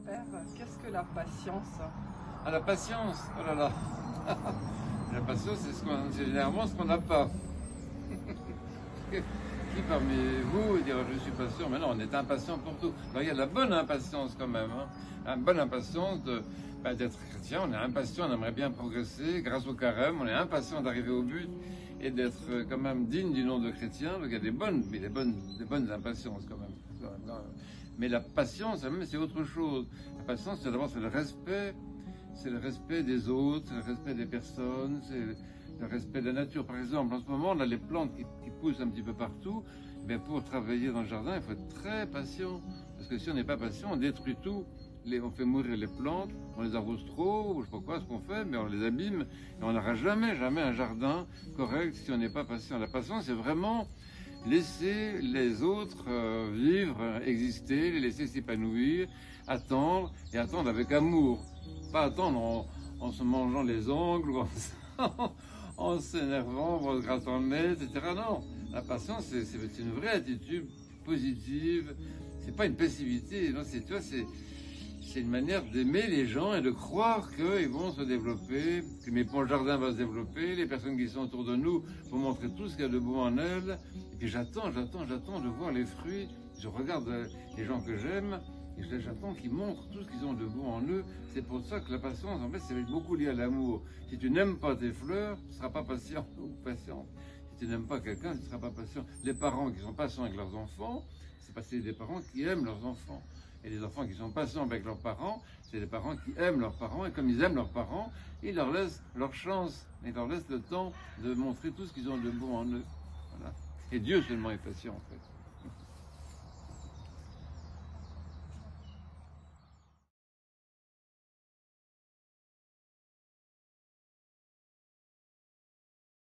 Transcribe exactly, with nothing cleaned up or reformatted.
Père, qu'est-ce que la patience? Ah, la patience, oh là là. La patience, c'est ce qu'on, c'est généralement ce qu'on n'a pas. Qui parmi vous dira je suis patient? Mais non, on est impatient pour tout. Alors, il y a de la bonne impatience quand même. Hein. Une bonne impatience de, bah, d'être chrétien. On est impatient, on aimerait bien progresser grâce au carême. On est impatient d'arriver au but et d'être quand même digne du nom de chrétien. Donc il y a des bonnes, mais des bonnes, des bonnes impatiences quand même. Mais la patience, même, c'est autre chose. La patience, c'est d'abord c'est le respect. C'est le respect des autres, c'est le respect des personnes, c'est le respect de la nature. Par exemple, en ce moment, on a les plantes qui, qui poussent un petit peu partout. Mais pour travailler dans le jardin, il faut être très patient. Parce que si on n'est pas patient, on détruit tout. Les, on fait mourir les plantes, on les arrose trop, ou je sais pas quoi ce qu'on fait, mais on les abîme. Et on n'aura jamais, jamais un jardin correct si on n'est pas patient. La patience, c'est vraiment laisser les autres euh, vivre, exister, les laisser s'épanouir, attendre, et attendre avec amour. Pas attendre en, en se mangeant les ongles, ou en, en s'énervant, en se grattant le nez, et cetera. Non, la patience, c'est, c'est une vraie attitude positive. C'est pas une passivité, non, c'est, tu vois, c'est, c'est une manière d'aimer les gens et de croire qu'ils vont se développer, que mon jardin va se développer, les personnes qui sont autour de nous vont montrer tout ce qu'il y a de beau en elles. Et puis j'attends, j'attends, j'attends de voir les fruits. Je regarde les gens que j'aime. Et j'attends qu'ils montrent tout ce qu'ils ont de beau en eux. C'est pour ça que la patience, en fait, c'est beaucoup lié à l'amour. Si tu n'aimes pas tes fleurs, tu ne seras pas patient ou patiente. Si tu n'aimes pas quelqu'un, tu ne seras pas patient. Les parents qui sont patients avec leurs enfants, c'est parce que c'est des parents qui aiment leurs enfants. Et les enfants qui sont patients avec leurs parents, c'est des parents qui aiment leurs parents. Et comme ils aiment leurs parents, ils leur laissent leur chance. Ils leur laissent le temps de montrer tout ce qu'ils ont de beau en eux. Voilà. Et Dieu seulement est patient, en fait.